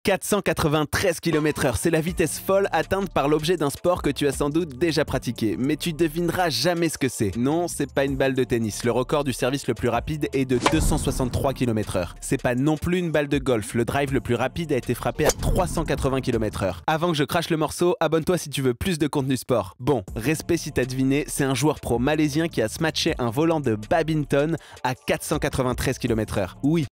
493 km/h, c'est la vitesse folle atteinte par l'objet d'un sport que tu as sans doute déjà pratiqué, mais tu devineras jamais ce que c'est. Non, c'est pas une balle de tennis, le record du service le plus rapide est de 263 km/h. C'est pas non plus une balle de golf, le drive le plus rapide a été frappé à 380 km/h. Avant que je crache le morceau, abonne-toi si tu veux plus de contenu sport. Bon, respect si t'as deviné, c'est un joueur pro malaisien qui a smatché un volant de badminton à 493 km/h. Oui,